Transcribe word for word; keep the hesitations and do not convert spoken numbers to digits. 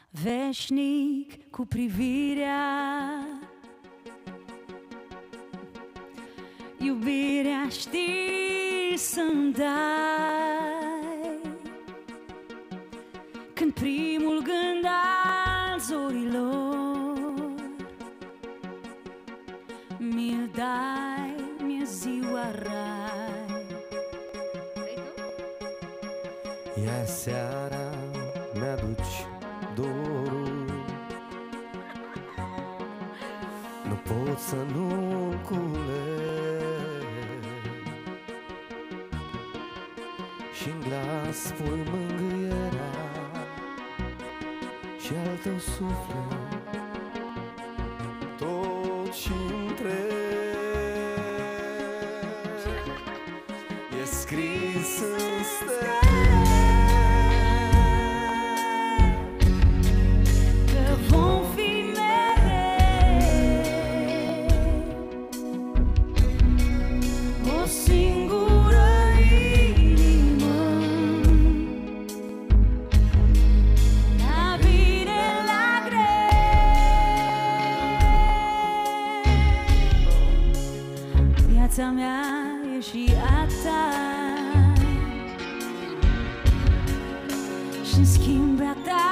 veșnic cu privirea. Iubirea știi să-mi dai când primul gând al zorilor mi-l dai, mi-e ziua rai. Ia seara mi-aduci dorul, nu pot să nu-l culeg, și-n glas spui mângâierea și al tău suflet tot și întreg e scris în stele. Viața mea e și a ta și-n schimb a ta.